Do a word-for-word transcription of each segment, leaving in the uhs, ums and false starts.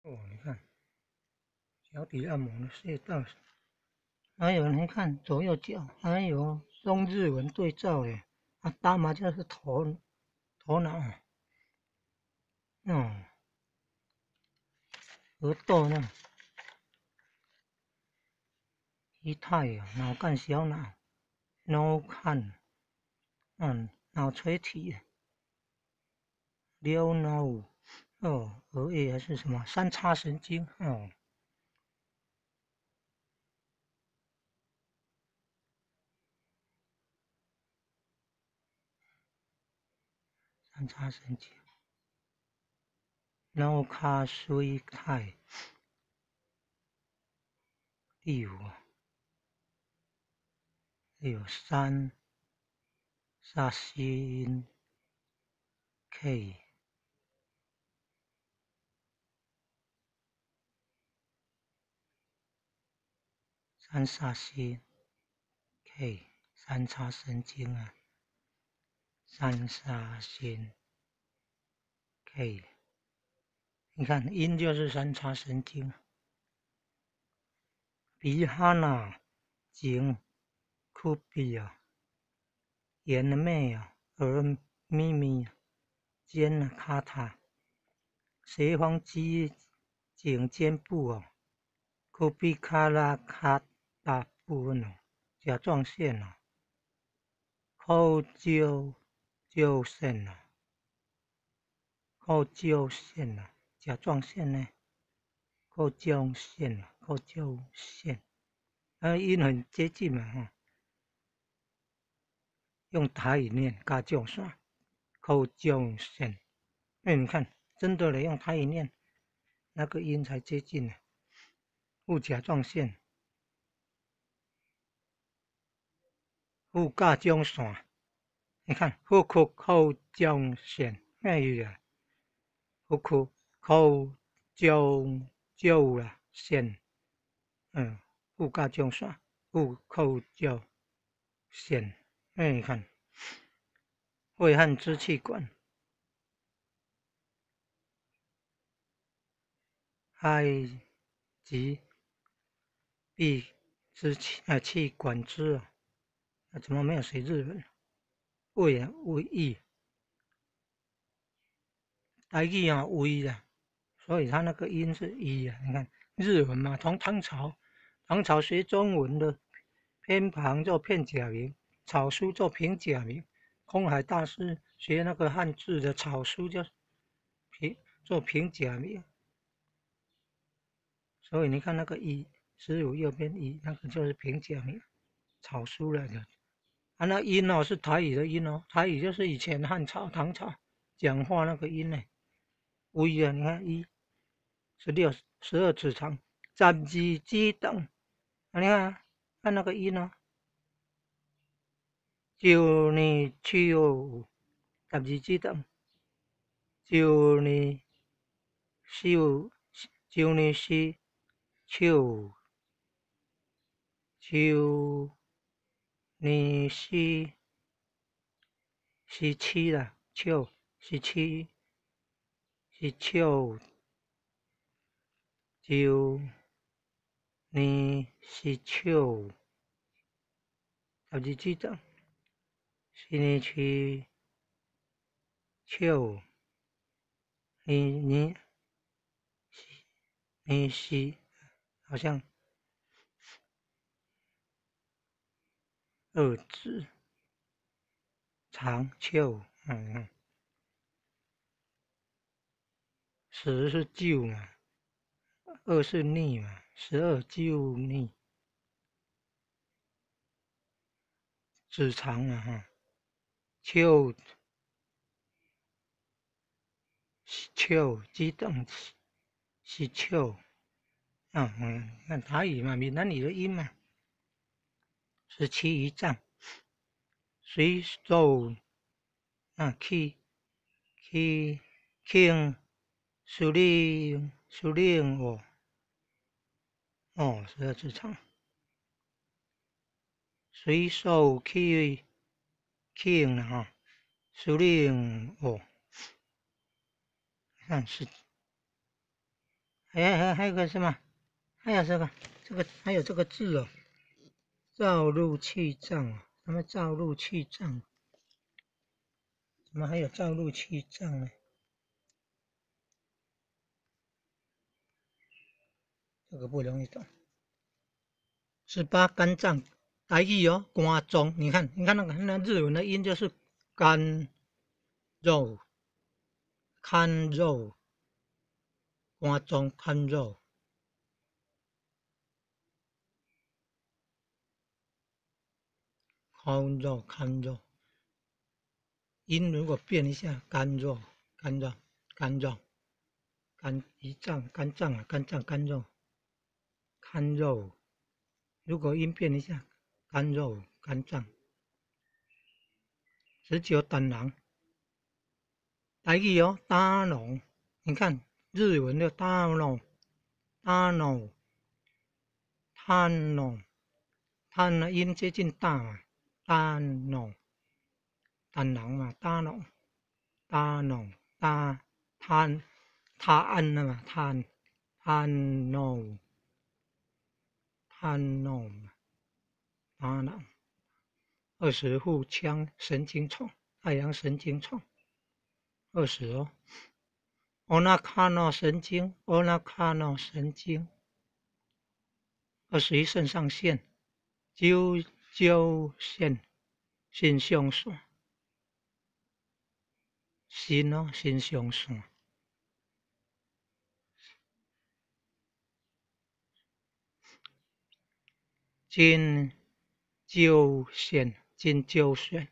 哦，你看脚底按摩的穴道，还有你看左右脚，还有中日文对照诶，啊，打麻将是头头脑，哦，额窦那仪态啊，脑干小脑，脑干，嗯，脑垂体，流脑，哦，额叶还是什么三叉神经哦，三叉神经，脑卡髓态，第五啊，有三煞星 K。三煞星 K 三叉神经啊，三煞星 K，你看阴就是三叉神经，鼻哈呐颈哭鼻啊，眼眉啊，耳咪咪，肩啊卡塔，斜方肌颈肩部啊，哭鼻卡拉卡大部分哦，甲状腺啊，口交交腺啊。后胶线啊，甲状腺呢？后胶线啊，后胶线，啊，音很接近嘛哈。用台语念，甲状腺，后胶线。哎，你看，真的嘞，用台语念，那个音才接近呢。副甲状腺，副甲状腺，你看，副曲后胶线，哎呀，副曲后胶胶啊线，嗯，副甲状腺，副后胶。线，哎，你看，胃和支气管，I 及 B 支气啊气管支啊，那怎么没有写日文？胃啊胃液，台语啊胃啊，所以它那个音是一啊。你看日文嘛，从唐朝，唐朝学中文的偏旁做片假名，草书做平假名。空海大师学那个汉字的草书叫平做平假名。所以你看那个一十五右边一，那个就是平假名，草书来的。啊，那音哦是台语的音哦，台语就是以前汉朝、唐朝讲话那个音呢。微啊，你看一十六、十二指肠，十二指肠，啊，你看看那个音哦，就你手十二指肠，就你手，就你是手，就你是。十七啦，手十七是手，就你是手，十二指肠，是你是手，你你你是好像二指长手，嗯，十是九嘛，二是逆嘛，十二九逆，指长啊哈，手手指肠是手。嗯嗯，看台语嘛，闽南语的音嘛，十七一丈，随手啊去去去司令司令哦哦，十二指肠，随手去去了哈，司令哦，看是还还还有个什么？还有这个这个还有这个字哦，造入气藏啊，什么造入气藏？怎么还有造入气藏呢？这个不容易懂。十八肝脏，台语哦，肝脏。你看，你看那个那日文的音就是肝肉、肝肉、肝脏、肝肉。肝肉、肝肉，音如果变一下，肝肉、肝肉、肝肉、肝胰脏、肝脏啊，肝脏、肝肉、肝肉，如果音变一下，肝肉、肝脏，十九胆囊，台语哦，大脑，你看日文的大脑，大脑，大脑，碳的音接近大嘛，大脑，胆囊嘛，大脑，大脑，大碳。碳了嘛，碳，碳脑，碳脑，大脑。二十腹腔神经丛，太阳神经丛。二十哦，欧纳卡诺神经，欧纳卡诺神经。二十一肾上腺，九九腺，肾上腺，肾哦，肾上腺。针灸线，针灸线，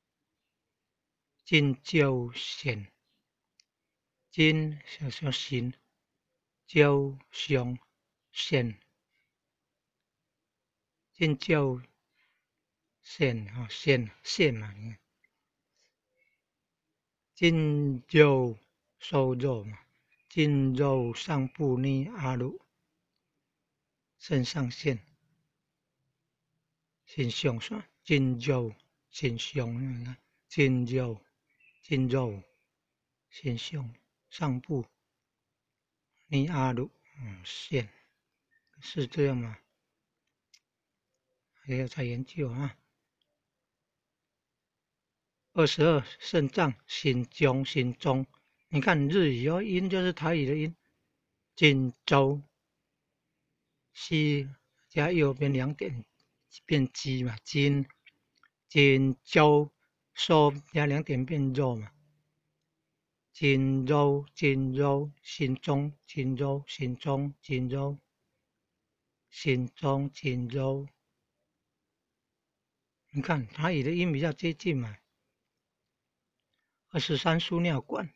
针灸线，针像像线，灸上线，针灸线啊线线嘛，针灸收肉嘛，针灸上部呢阿鲁，肾上腺。肾上腺，针灸，肾上，针灸，针灸，肾上上部，尼阿鲁，嗯，线，是这样吗？还要再研究啊。二十二，肾脏，心中，心中，你看日语哦，音就是台语的音，锦州，西加右边两点变鸡嘛，金，锦州，收加两点变肉嘛。锦州，锦州，心中，锦州，心中，锦州，心中，锦州。你看台语的音比较接近嘛。二十三，输尿管，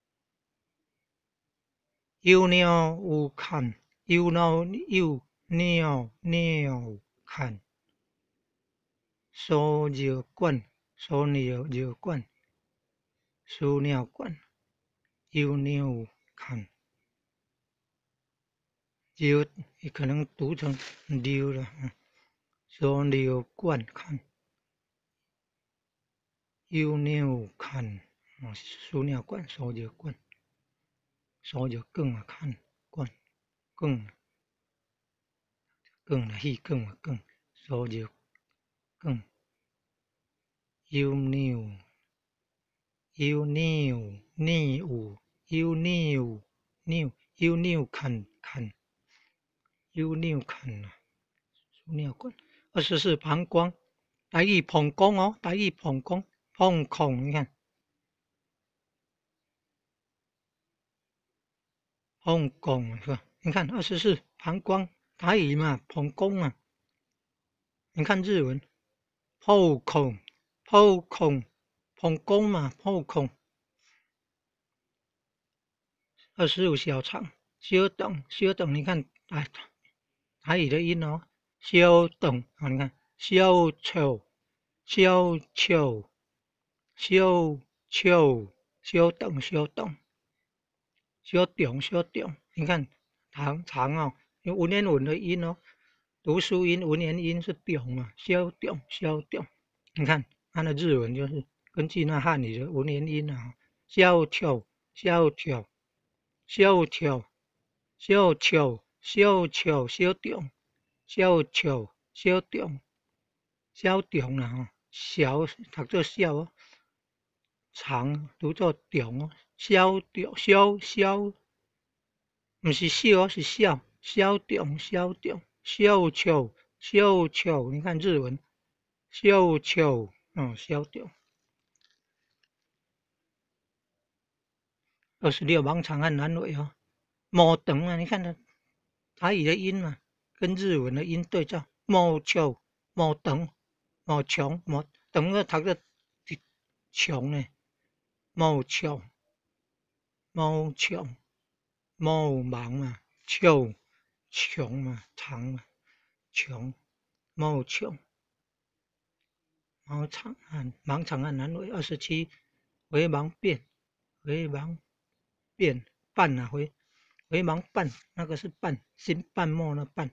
有尿有看，有尿有尿尿看，输尿管，输尿尿管，输尿管，有尿看。就可能读成溜了，嗯，输尿管看，有尿看，哦，输尿管、输尿管、输尿管啊，看管管管啊，气管啊，管输尿管，有尿有尿尿有尿尿有尿看看有尿看啊，输尿管。二十四，膀胱，台语膀胱哦，台语膀胱，膀胱，你看。膀胱是吧？你看二十四膀胱，台语嘛，膀胱嘛。你看日文，膀胱，膀胱，膀胱嘛，膀胱。二十五小肠，小肠，小肠，你看，哎，台语的音哦，小肠啊，你看，小肠，小肠，小肠，小肠，小肠，小肠，小肠，你看肠肠哦，有文言文的音哦。读书音、文言音是中嘛，小中、小中。你看它的日文就是根据那汉语的文言音啊，小跳、小跳、小跳、 小笑小笑小重，小笑小重，小重啦吼，小读做小哦，长读作重哦，小重小小，毋是小哦，是小，小重小重，小笑小笑，你看日文，小笑哦，小重。二十六盲肠和阑尾哦，毛长啊，你看它台语的音嘛，跟日文的音对照，毛长毛长毛长毛长个读个长呢，毛长毛长毛盲嘛，长长嘛，长嘛，长毛长毛长和盲肠和阑尾。二十七回盲变回盲变半啊回。回盲瓣，那个是瓣，新瓣末的瓣。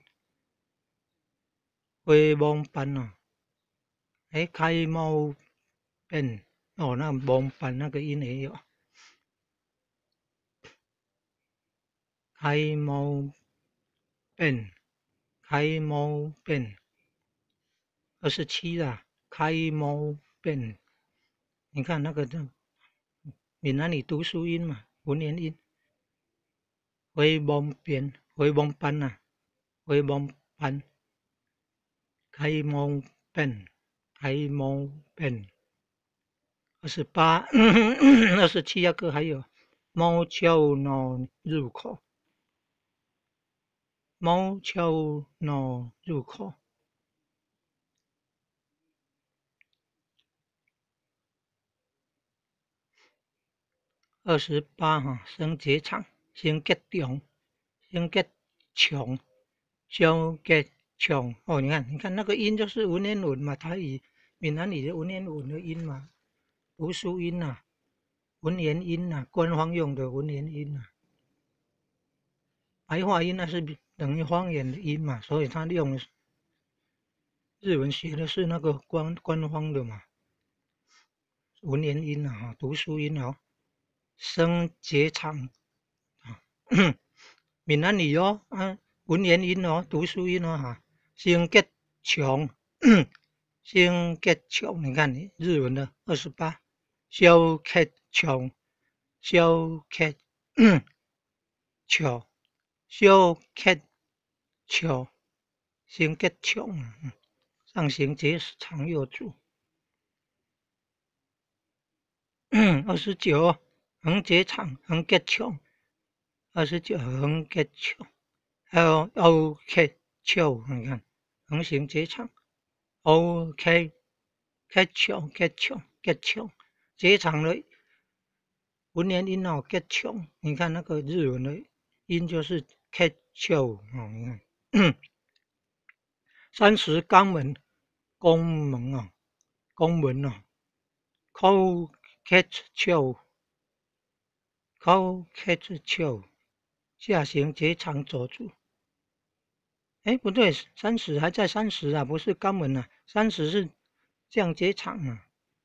回盲瓣哦，哎，开毛变哦，那盲瓣那个音也有。开毛变，开毛变，二十七啦，开毛变。你看那个这闽南语读书音嘛，文言音。回盲变，回盲瓣呐，回盲瓣。开毛变，开毛变。二十八、二十七那个还有猫敲脑入口，猫敲脑入口。二十八哈，升结肠，升结重，升结强，升结强。哦，你看，你看那个音就是文言文嘛，台语、闽南语的文言文的音嘛，读书音呐、啊，文言音呐、啊，官方用的文言音呐、啊。白话音那是等于方言的音嘛，所以他用的日文学的是那个官官方的嘛，文言音啊，读书音哦，升结肠啊，闽南语哦，啊，文言音哦，读书音哦哈，升结肠，升结肠，你看你日文的二十八，小结肠，小结肠，小结肠，升结肠，上行结肠右注。二十九横结肠，横结肠，二十九横结肠，还有 O K 球，你看横行结肠 ，O K 结肠结肠结肠，结肠的文言音哦，结肠，你看那个日文的音就是结肠哦，你看三十肛门肛门哦，肛门哦，口结肠。口开始翘，下行结肠佐助。哎，不对，三十还在三十啊，不是肛门啊，三十是降结肠啊，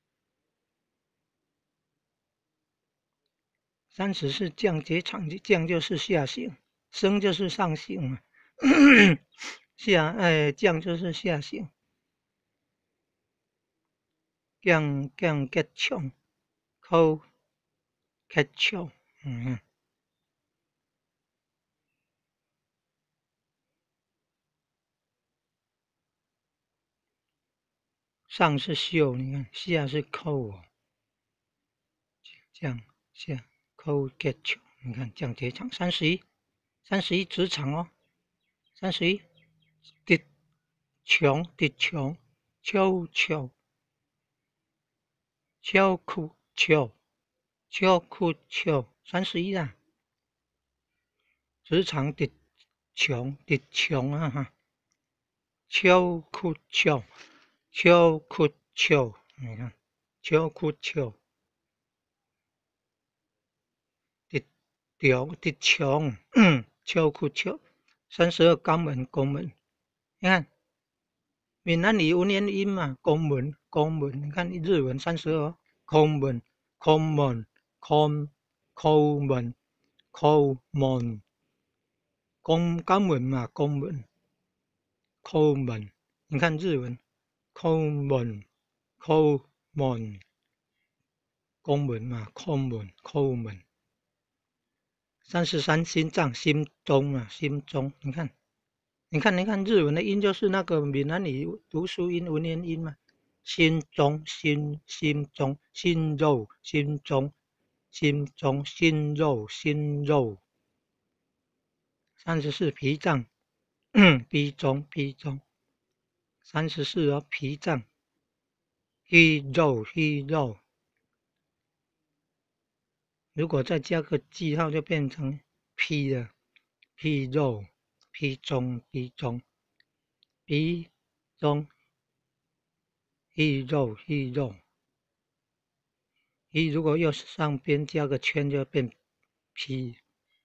三十是降结肠，降就是下行，升就是上行啊，下哎降就是下行，降降结肠，口开窍，嗯。上是秀，你看下是扣哦，降下扣结球，你看降结肠三十一，三十一直肠哦，三十一跌墙跌墙，敲敲敲哭敲敲哭敲，三十一啦，直肠跌墙跌墙啊哈，敲哭敲敲哭敲，你看敲哭敲。跌掉跌墙，敲哭敲，三十二肛门肛门，你看闽南语文言音嘛，肛门肛门，你看日文三十二肛门肛门肛肛门肛门， 公肛门嘛，公门，抠门。你看日文，抠门，抠门，公门嘛，抠门，抠门。三十三心脏，心中啊，心中。你看，你看，你看日文的音就是那个闽南语读书音、文言音嘛。心中，心，心中，心肉，心中，心中，心肉，心肉。三十四脾脏，脾中，脾中。三十四哦，脾脏，脾肉，脾肉。如果再加个记号，就变成脾了，脾肉，脾中，脾中，脾中，脾肉，脾肉。脾如果右上边加个圈，就变脾，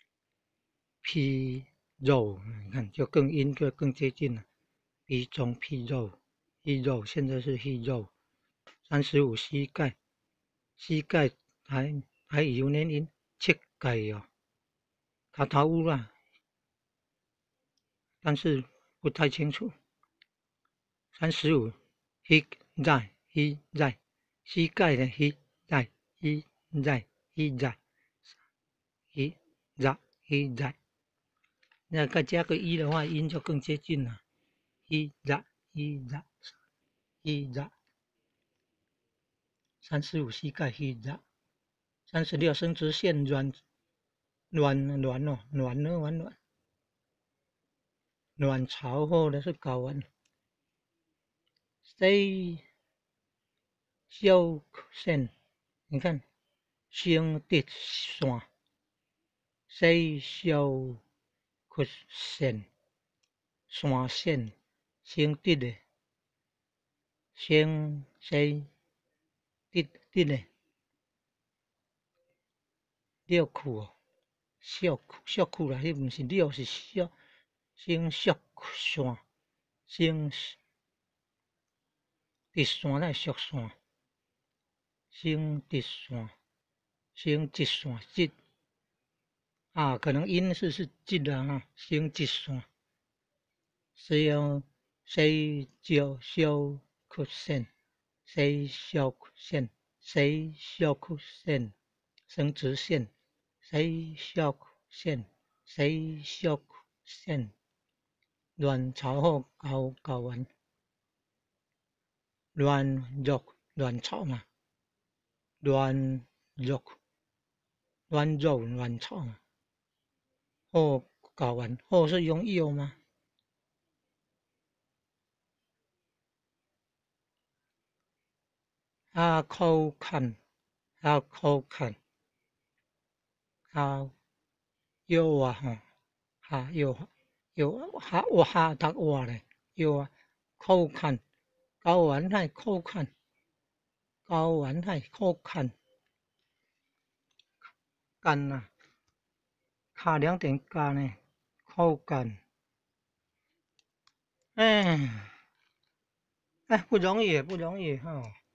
脾肉。你看，就更音就更接近了。脾中，脾肉，脾肉。现在是脾肉。三十五膝盖，膝盖还还有念音，膝盖哦，卡头乌啦，但是不太清楚。三十五，膝在，膝在，膝盖的膝在，膝在，膝在，膝在，膝在。那再加个一的话，音就更接近了。膝在，膝在，膝在。三十五，膝盖膝在。三十六，生殖腺卵卵卵哦，卵呢卵卵。卵巢后的是睾丸。C 小腺，你看，生殖腺 ，C 小腺，腺腺，生殖的，生 C 殖殖的，尿裤哦，小裤小裤啦，迄毋是尿是小，生殖腺，生殖腺乃属腺，生殖腺，生殖腺殖啊，可能音是是殖啦哈，生殖腺，小小小曲线，小小曲线，小小曲线，生殖腺，小小曲线，小小曲线，卵巢后睾睾丸。卵肉，卵巢嘛，卵肉，卵肉，卵巢嘛。后睾丸，后是用右吗？啊，口看，啊，口看，啊，右啊哈，哈右，右哈我哈读哇咧，右啊，口看，睾丸系口看，睾丸系口看。干呐，卡两点干呢，口干。哎，哎，不容易，不容易哈。